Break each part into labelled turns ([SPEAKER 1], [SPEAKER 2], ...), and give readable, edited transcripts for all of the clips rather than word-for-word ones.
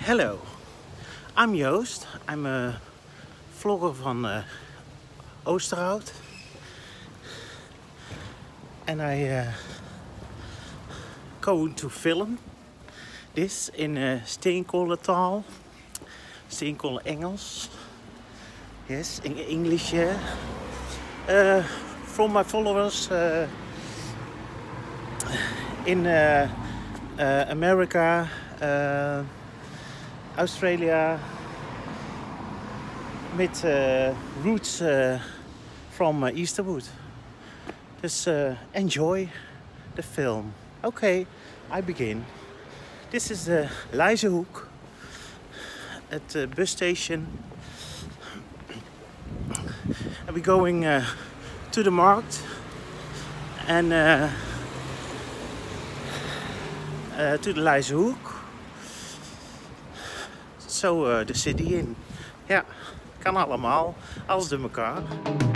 [SPEAKER 1] Hello, I'm Joost. I'm a vlogger van Oosterhout. And I going to film this in steenkolentaal, steenkolen Engels. Yes, in English. From my followers in America, Australia, with roots from Easterwood. Dus enjoy the film. Okay, I begin. This is the Leijzenhoek at the bus station. And we're going to the market and to the Leijzenhoek. Zo de city in. Ja, kan allemaal. Alles door elkaar.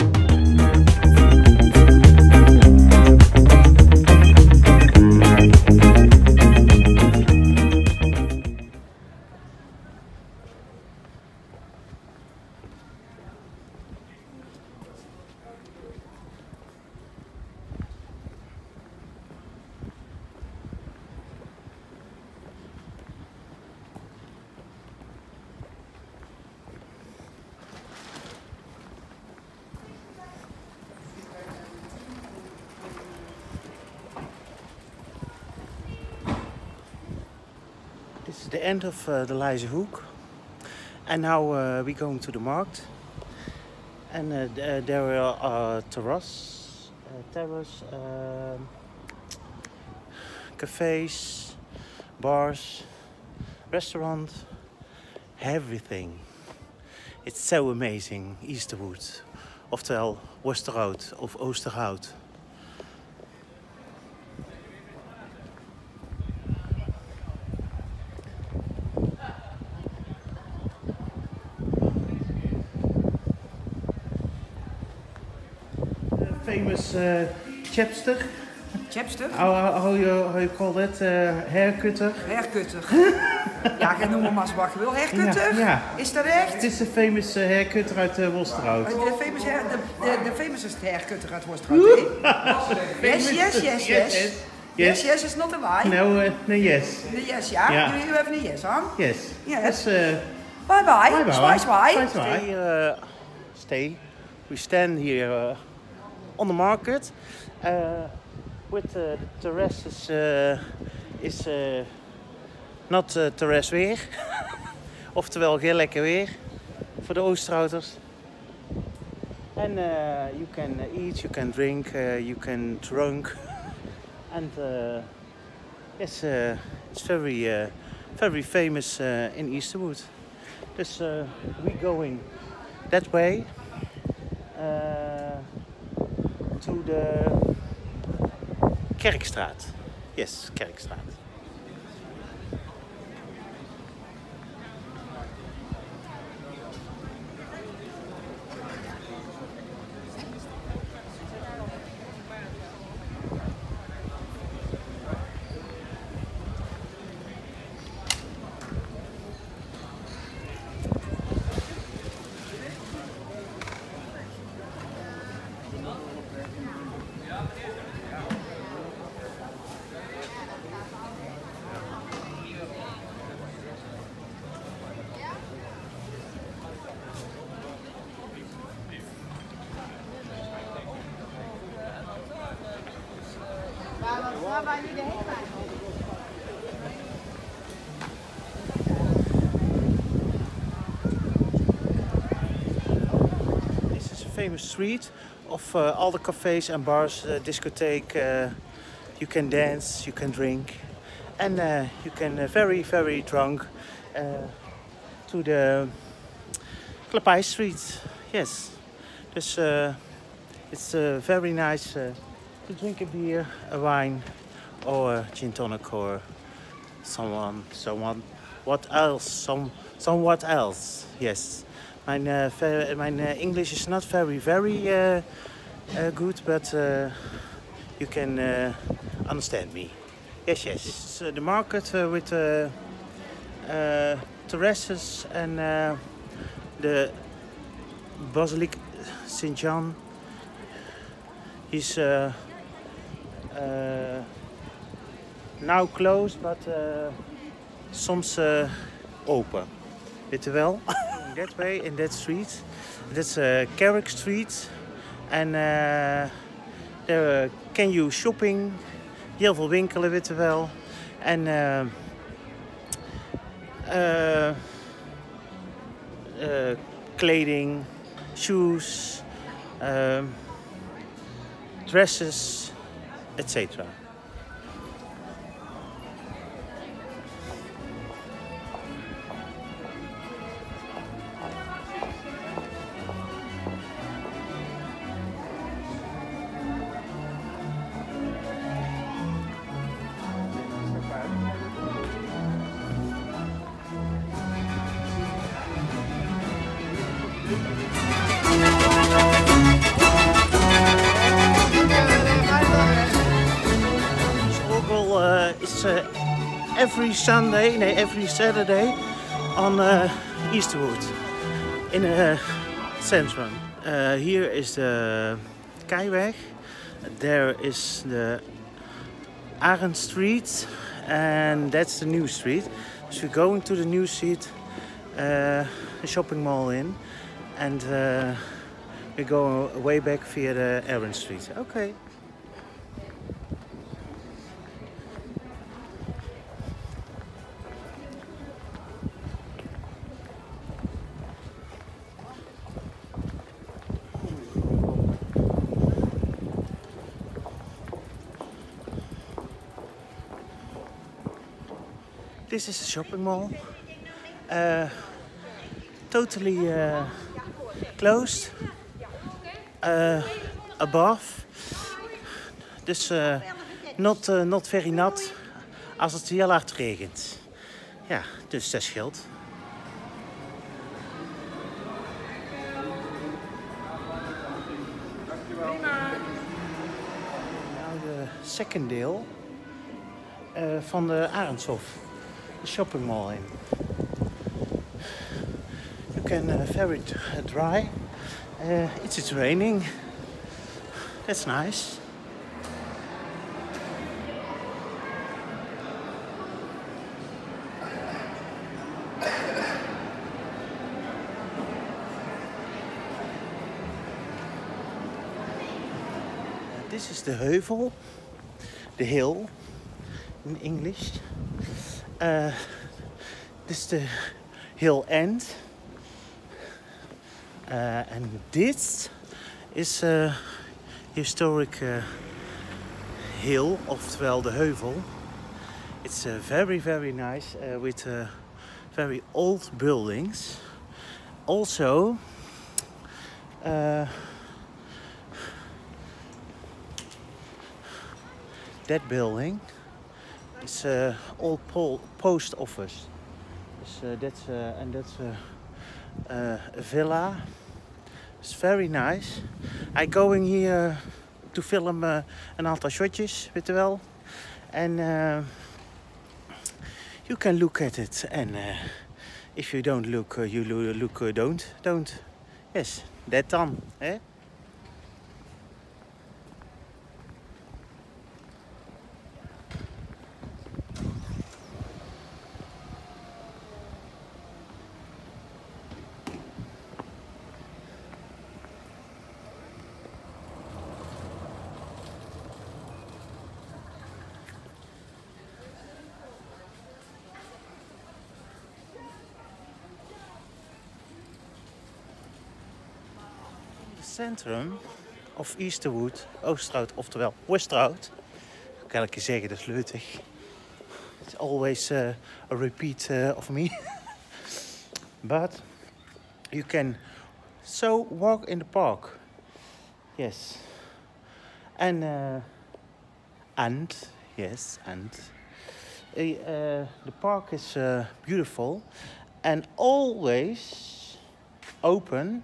[SPEAKER 1] This is the end of the Leijzenhoek, and now we're going to the market. And there are terrace, cafes, bars, restaurant, everything. It's so amazing, Easterwood, oftewel Westerhout of Oosterhout. Famous chapster.
[SPEAKER 2] Chapster?
[SPEAKER 1] How you call that? Haircutter?
[SPEAKER 2] Haircutter. Ja, noem hem maar wat je wil. Haircutter?
[SPEAKER 1] Ja, ja.
[SPEAKER 2] Is dat echt?
[SPEAKER 1] Het is een famous haircutter uit Wolsterhout.
[SPEAKER 2] De famous is de haircutter uit Wolsterhout. Yes, it's not a lie.
[SPEAKER 1] No, yes.
[SPEAKER 2] Yes, yeah.
[SPEAKER 1] Yeah.
[SPEAKER 2] You have a yes, huh?
[SPEAKER 1] Yes.
[SPEAKER 2] Yes.
[SPEAKER 1] Bye-bye.
[SPEAKER 2] Bye-bye.
[SPEAKER 1] Stay. We stand here on the market with the terraces is not terras weer. Oftewel heel lekker weer voor de Oosterhouters. And you can eat, you can drink, you can drunk. And yes, it's very famous in Easterwood. Dus we're going that way. To the Kerkstraat. Yes, Kerkstraat.
[SPEAKER 3] Waar wij nu de heen gaan.
[SPEAKER 1] This is a famous street of all the cafes and bars, discotheque. You can dance, you can drink, and you can very drunk to the Klapai Street. Yes, dus it's very nice to drink a beer, a wine, or a gin tonic, or what else? Yes, mijn English is not very good, but you can understand me. Yes. So the market with terraces and the Basilique St. John. He's now closed, but soms open. Weet je wel? In that way, in that street. That's Carrick Street. En there can you shopping. Heel veel winkelen, weet je wel. En kleding, shoes, dresses, etc. It's every Sunday, every Saturday on Easterwood in a centrum. Here is the Keiweg. There is the Arend Street, and that's the new street. So we're going to the new street, the shopping mall in, and we go way back via the Arend Street. Okay. This is a shopping mall, totally closed above, dus not very nat als het heel hard regent. Ja, dus dat scheelt. Nou, de second deel van de Arendshof. The shopping mall in. You can very dry. It's raining. That's nice. This is the heuvel, the hill in English. This is the hill end. And this is a historic hill, oftewel de heuvel. It's very, very nice with very old buildings. Also, that building is old post office. So that's a villa. It's very nice. I'm going here to film een aantal shotjes, weet je wel. And you can look at it. And if you don't look, you look don't. Yes, that done. Eh? Centrum of Easterwood, Oosterhout, oftewel Westhout. Ik kan elke keer zeggen, dat is leutig. It's always a repeat of me. But you can so walk in the park. Yes. And the park is beautiful and always open.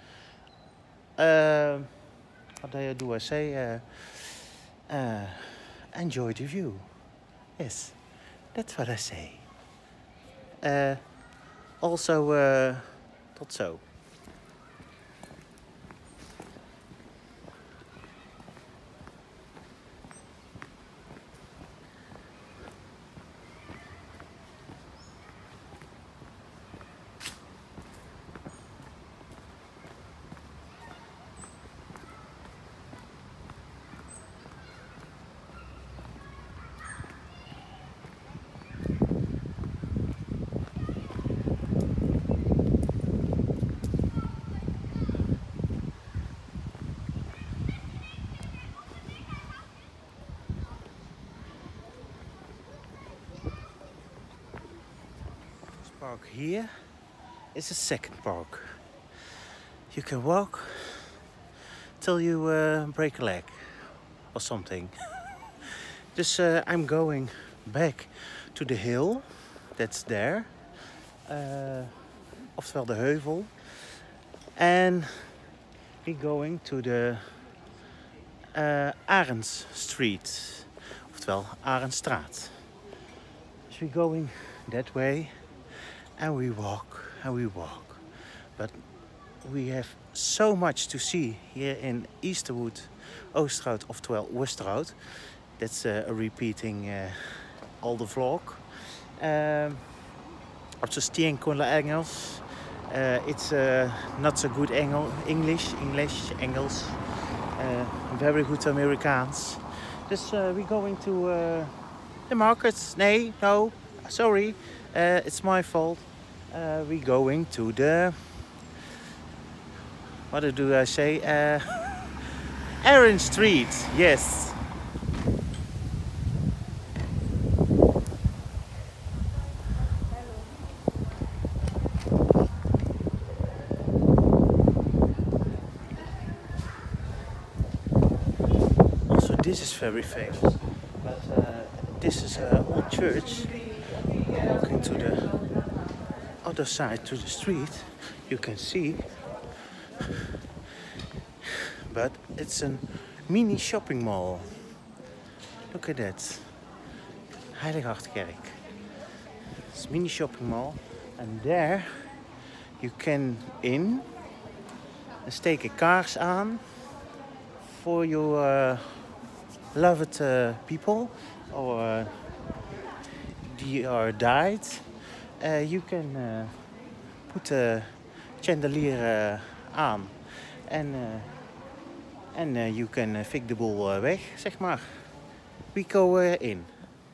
[SPEAKER 1] What do I say? Enjoy the view. Yes, that's what I say. Also, tot zo. Park here is a second park. You can walk till you break a leg or something. Dus I'm going back to the hill that's there. Oftewel de heuvel. And we're going to the Arends Street. Oftewel Arendstraat. So we're going that way. And we walk and we walk. But we have so much to see here in Easterwood, Oosterhout, oftewel Westerhout. That's repeating all the vlog. Also staying con la Engels. It's not so good English, Engels. Very good Amerikaans. Dus we're going to the markets. No, sorry. It's my fault. We're going to the... What do I say? Arends Street, yes. Also, this is very famous. But this is an old church. Walking to the other side to the street, you can see, but it's a mini shopping mall. Look at that. Heiligachterkerk. It's a mini shopping mall, and there you can in and steek een kaars aan for your loved people or die are died. You can put a chandelier aan en you can fik de boel weg, zeg maar. We go in.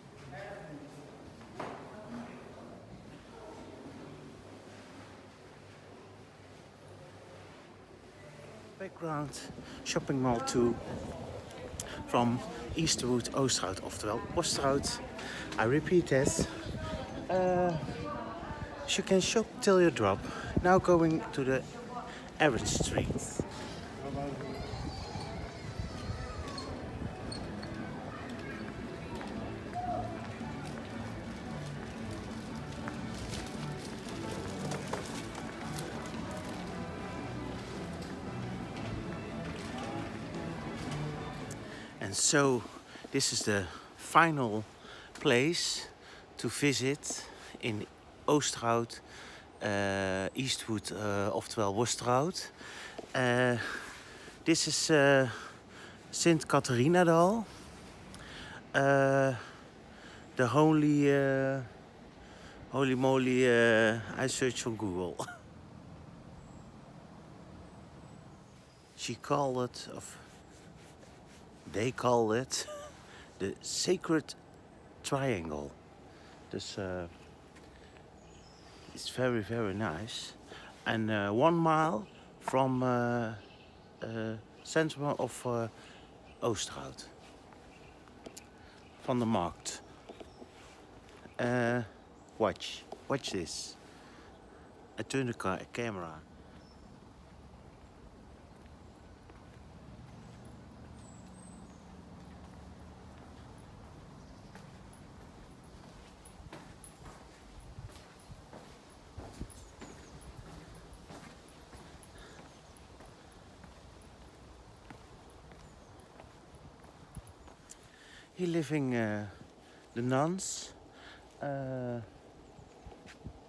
[SPEAKER 1] Background shopping mall 2 from Easterwood, Oosterhout, oftewel Oosterhout. I repeat that. You can shop till you drop. Now going to the Arends Street. And so this is the final place to visit in Oosterhout, Eastwood, oftewel Westerhout. This is Sint Catharinadal. The holy moly, I searched on Google. They call it the Sacred Triangle. Dus it's very, very nice. And 1 mile from center of Oosterhout. Van de Markt. Watch this. I turn the camera. Here living the nuns.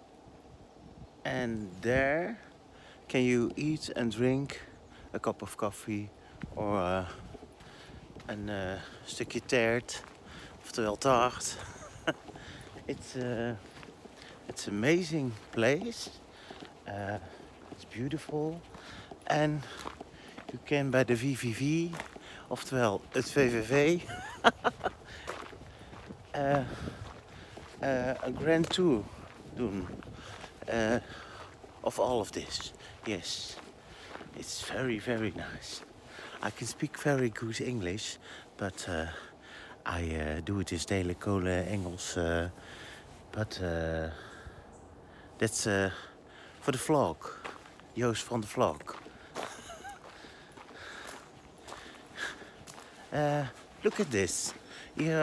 [SPEAKER 1] And there can you eat and drink a cup of coffee or een stukje taart, oftewel taart. It's an amazing place. It's beautiful. And you can bij de VVV, oftewel het VVV, a grand tour doen of all of this. Yes, it's very, very nice. I can speak very good English, but I do het is delen kolen Engels. But that's for the vlog. Joost van de vlog. Look at this. Hier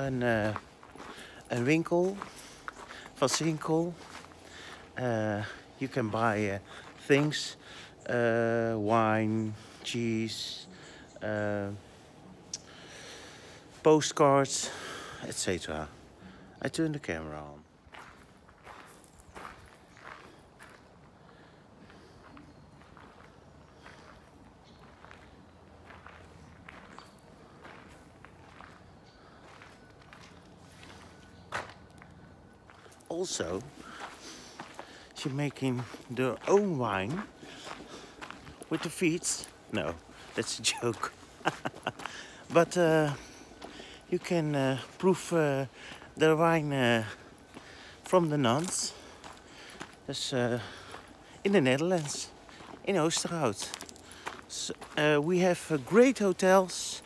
[SPEAKER 1] een winkel van Sinkel. You can buy things, wine, cheese, postcards, etc. I turn the camera on. Also, she's making their own wine with the feet. No, that's a joke. But you can prove the wine from the nuns. Dus in the Netherlands, in Oosterhout. So, we have great hotels.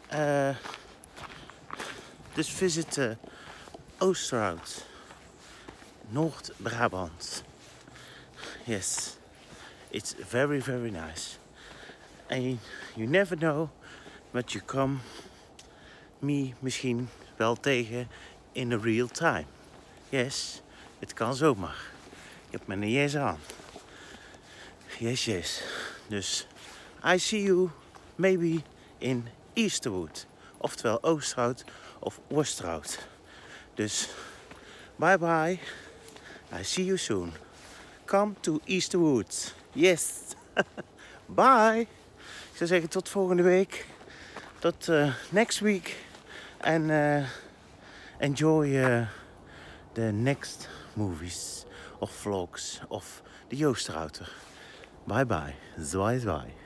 [SPEAKER 1] Dus visit Oosterhout, Noord-Brabant. Yes, it's very, very nice. And you never know what you come me misschien wel tegen in a real time. Yes, het kan zomaar. Ik heb mijn yes aan. Yes, yes. Dus I see you maybe in Easterwood. Oftewel Oosterhout of Worsterhout. Dus bye bye. I see you soon. Come to Easterwood. Yes. Bye. Ik zou zeggen tot volgende week. Tot next week. And enjoy the next movies of vlogs of de Joosterhouter. Bye bye. Zwaai zwaai.